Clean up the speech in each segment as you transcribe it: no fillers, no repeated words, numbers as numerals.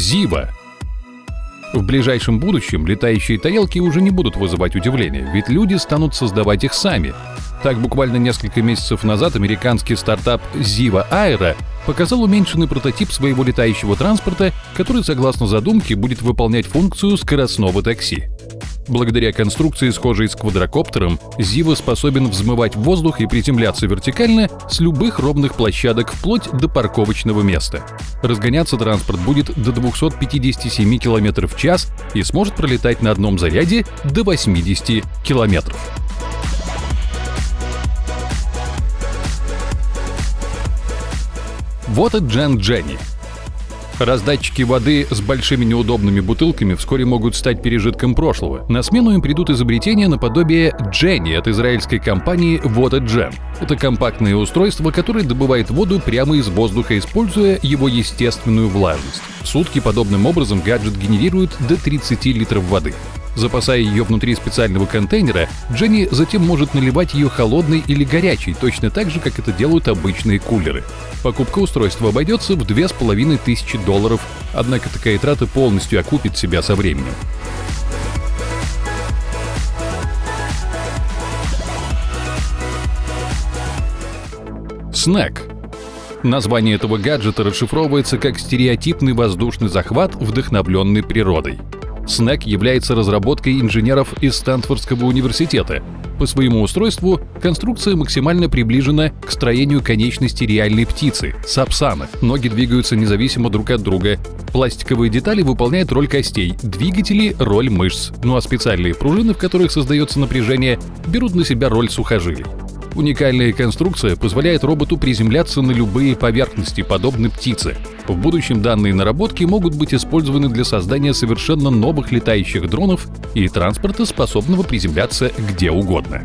Ziva. В ближайшем будущем летающие тарелки уже не будут вызывать удивления, ведь люди станут создавать их сами. Так, буквально несколько месяцев назад американский стартап Ziva Aero показал уменьшенный прототип своего летающего транспорта, который, согласно задумке, будет выполнять функцию скоростного такси. Благодаря конструкции, схожей с квадрокоптером, Ziva способен взмывать в воздух и приземляться вертикально с любых ровных площадок вплоть до парковочного места. Разгоняться транспорт будет до 257 км в час и сможет пролетать на одном заряде до 80 км. Watergen Jenny. Раздатчики воды с большими неудобными бутылками вскоре могут стать пережитком прошлого. На смену им придут изобретения наподобие Jenny от израильской компании Watergen. Это компактное устройство, которое добывает воду прямо из воздуха, используя его естественную влажность. В сутки подобным образом гаджет генерирует до 30 литров воды. Запасая ее внутри специального контейнера, Jenny затем может наливать ее холодной или горячей, точно так же, как это делают обычные кулеры. Покупка устройства обойдется в $2500, однако такая трата полностью окупит себя со временем. Снэк. Название этого гаджета расшифровывается как «стереотипный воздушный захват, вдохновленный природой». Снэк является разработкой инженеров из Стэнфордского университета. По своему устройству конструкция максимально приближена к строению конечности реальной птицы – сапсана. Ноги двигаются независимо друг от друга. Пластиковые детали выполняют роль костей, двигатели – роль мышц, ну а специальные пружины, в которых создается напряжение, берут на себя роль сухожилий. Уникальная конструкция позволяет роботу приземляться на любые поверхности, подобно птице. В будущем данные наработки могут быть использованы для создания совершенно новых летающих дронов и транспорта, способного приземляться где угодно.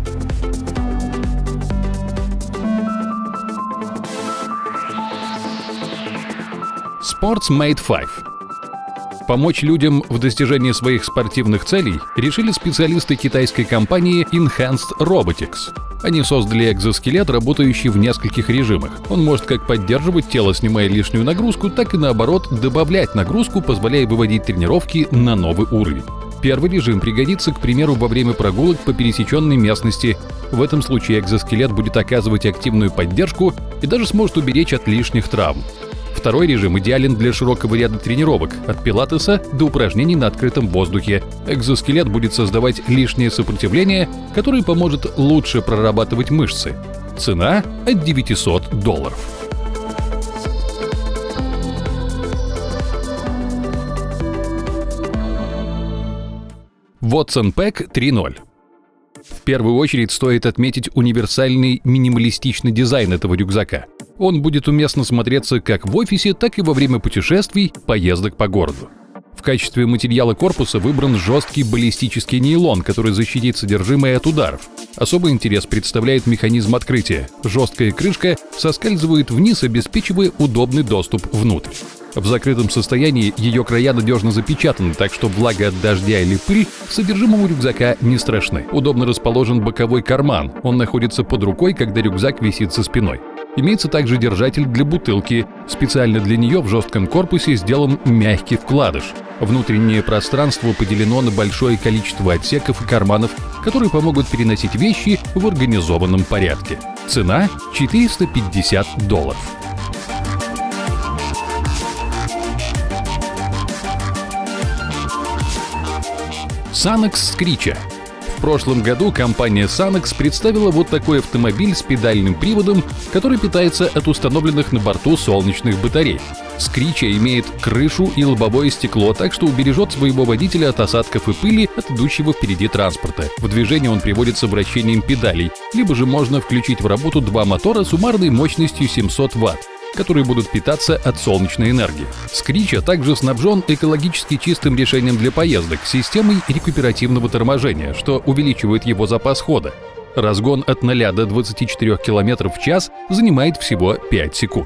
Sportsmate 5. Помочь людям в достижении своих спортивных целей решили специалисты китайской компании Enhanced Robotics. Они создали экзоскелет, работающий в нескольких режимах. Он может как поддерживать тело, снимая лишнюю нагрузку, так и наоборот добавлять нагрузку, позволяя выводить тренировки на новый уровень. Первый режим пригодится, к примеру, во время прогулок по пересеченной местности. В этом случае экзоскелет будет оказывать активную поддержку и даже сможет уберечь от лишних травм. Второй режим идеален для широкого ряда тренировок, от пилатеса до упражнений на открытом воздухе. Экзоскелет будет создавать лишнее сопротивление, которое поможет лучше прорабатывать мышцы. Цена от $900. Watson Pack 3.0. В первую очередь стоит отметить универсальный минималистичный дизайн этого рюкзака. Он будет уместно смотреться как в офисе, так и во время путешествий, поездок по городу. В качестве материала корпуса выбран жесткий баллистический нейлон, который защитит содержимое от ударов. Особый интерес представляет механизм открытия. Жесткая крышка соскальзывает вниз, обеспечивая удобный доступ внутрь. В закрытом состоянии ее края надежно запечатаны, так что влага от дождя или пыль содержимому рюкзака не страшны. Удобно расположен боковой карман, он находится под рукой, когда рюкзак висит за спиной. Имеется также держатель для бутылки. Специально для нее в жестком корпусе сделан мягкий вкладыш. Внутреннее пространство поделено на большое количество отсеков и карманов, которые помогут переносить вещи в организованном порядке. Цена $450. Sanux Screecher. В прошлом году компания Sanux представила вот такой автомобиль с педальным приводом, который питается от установленных на борту солнечных батарей. Screecher имеет крышу и лобовое стекло, так что убережет своего водителя от осадков и пыли от идущего впереди транспорта. В движение он приводится вращением педалей, либо же можно включить в работу два мотора суммарной мощностью 700 Вт. Которые будут питаться от солнечной энергии. Screecher также снабжен экологически чистым решением для поездок, системой рекуперативного торможения, что увеличивает его запас хода. Разгон от 0 до 24 км в час занимает всего 5 секунд.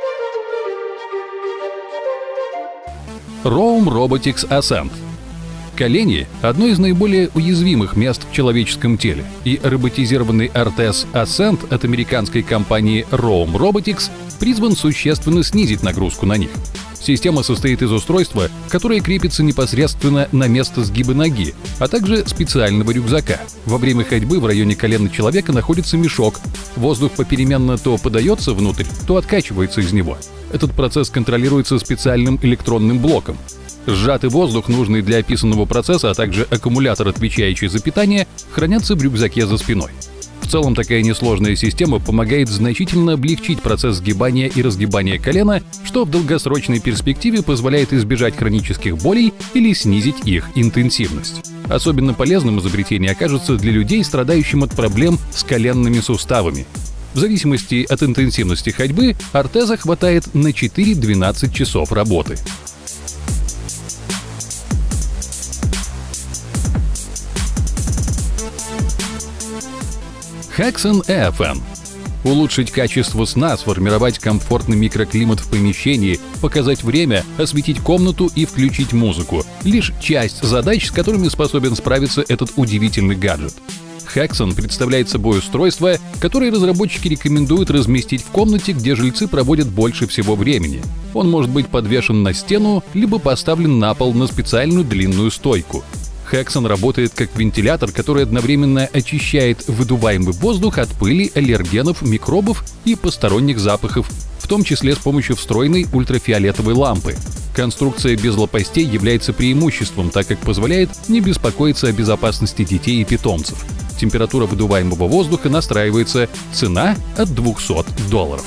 Roam Robotics Ascent. Колени – одно из наиболее уязвимых мест в человеческом теле, и роботизированный Artes Ascent от американской компании Roam Robotics призван существенно снизить нагрузку на них. Система состоит из устройства, которое крепится непосредственно на место сгиба ноги, а также специального рюкзака. Во время ходьбы в районе колена человека находится мешок. Воздух попеременно то подается внутрь, то откачивается из него. Этот процесс контролируется специальным электронным блоком. Сжатый воздух, нужный для описанного процесса, а также аккумулятор, отвечающий за питание, хранятся в рюкзаке за спиной. В целом, такая несложная система помогает значительно облегчить процесс сгибания и разгибания колена, что в долгосрочной перспективе позволяет избежать хронических болей или снизить их интенсивность. Особенно полезным изобретение окажется для людей, страдающих от проблем с коленными суставами. В зависимости от интенсивности ходьбы, ортеза хватает на 4-12 часов работы. Hexen EFN. Улучшить качество сна, сформировать комфортный микроклимат в помещении, показать время, осветить комнату и включить музыку – лишь часть задач, с которыми способен справиться этот удивительный гаджет. Hexen представляет собой устройство, которое разработчики рекомендуют разместить в комнате, где жильцы проводят больше всего времени. Он может быть подвешен на стену, либо поставлен на пол на специальную длинную стойку. Hexen работает как вентилятор, который одновременно очищает выдуваемый воздух от пыли, аллергенов, микробов и посторонних запахов, в том числе с помощью встроенной ультрафиолетовой лампы. Конструкция без лопастей является преимуществом, так как позволяет не беспокоиться о безопасности детей и питомцев. Температура выдуваемого воздуха настраивается, цена от $200.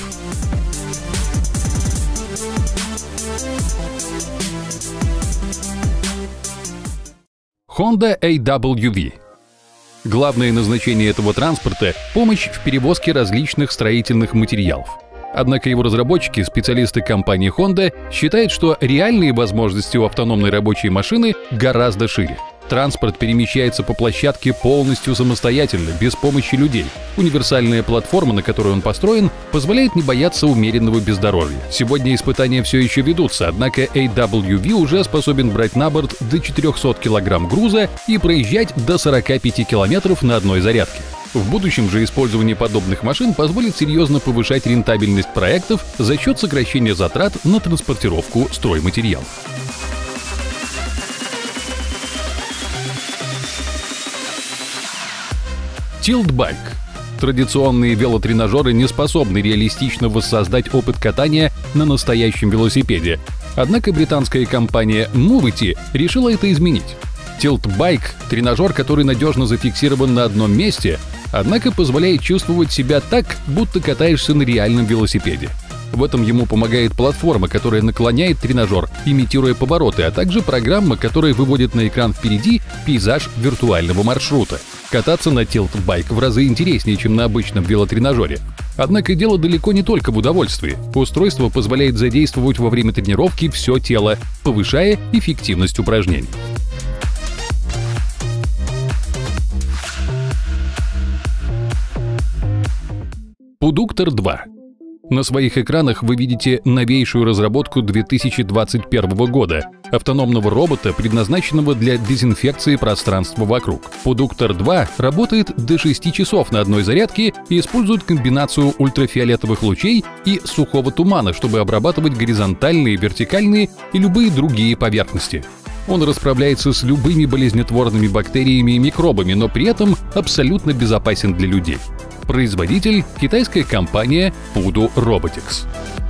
Honda AWV. Главное назначение этого транспорта – помощь в перевозке различных строительных материалов. Однако его разработчики, специалисты компании Honda, считают, что реальные возможности у автономной рабочей машины гораздо шире. Транспорт перемещается по площадке полностью самостоятельно, без помощи людей. Универсальная платформа, на которой он построен, позволяет не бояться умеренного бездорожья. Сегодня испытания все еще ведутся, однако AWV уже способен брать на борт до 400 кг груза и проезжать до 45 км на одной зарядке. В будущем же использование подобных машин позволит серьезно повышать рентабельность проектов за счет сокращения затрат на транспортировку стройматериалов. Tilt-Bike. Традиционные велотренажеры не способны реалистично воссоздать опыт катания на настоящем велосипеде. Однако британская компания Moviti решила это изменить. Tilt-Bike – тренажер, который надежно зафиксирован на одном месте, однако позволяет чувствовать себя так, будто катаешься на реальном велосипеде. В этом ему помогает платформа, которая наклоняет тренажер, имитируя повороты, а также программа, которая выводит на экран впереди пейзаж виртуального маршрута. Кататься на Tilt-Bike в разы интереснее, чем на обычном велотренажере. Однако дело далеко не только в удовольствии. Устройство позволяет задействовать во время тренировки все тело, повышая эффективность упражнений. Puduktor 2. На своих экранах вы видите новейшую разработку 2021 года – автономного робота, предназначенного для дезинфекции пространства вокруг. Puduktor 2 работает до 6 часов на одной зарядке и использует комбинацию ультрафиолетовых лучей и сухого тумана, чтобы обрабатывать горизонтальные, вертикальные и любые другие поверхности. Он расправляется с любыми болезнетворными бактериями и микробами, но при этом абсолютно безопасен для людей. Производитель – китайская компания Pudu Robotics.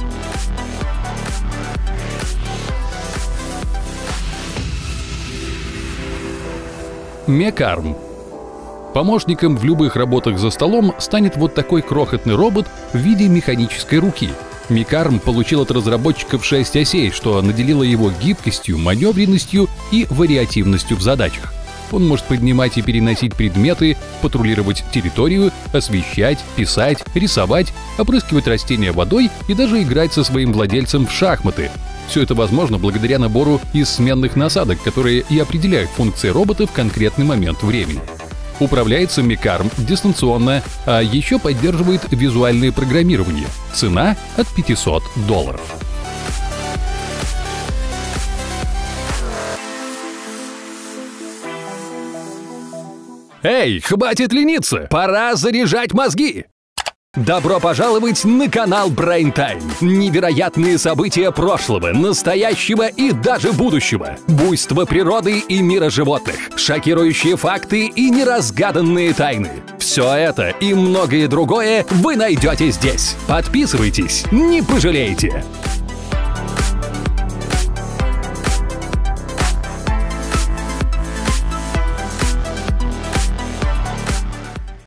Mekarm. Помощником в любых работах за столом станет вот такой крохотный робот в виде механической руки. Mekarm получил от разработчиков 6 осей, что наделило его гибкостью, маневренностью и вариативностью в задачах. Он может поднимать и переносить предметы, патрулировать территорию, освещать, писать, рисовать, опрыскивать растения водой и даже играть со своим владельцем в шахматы. Все это возможно благодаря набору из сменных насадок, которые и определяют функции робота в конкретный момент времени. Управляется Mekarm дистанционно, а еще поддерживает визуальное программирование. Цена от $500. Эй, хватит лениться! Пора заряжать мозги! Добро пожаловать на канал Brain Time. Невероятные события прошлого, настоящего и даже будущего. Буйство природы и мира животных. Шокирующие факты и неразгаданные тайны. Все это и многое другое вы найдете здесь. Подписывайтесь, не пожалеете.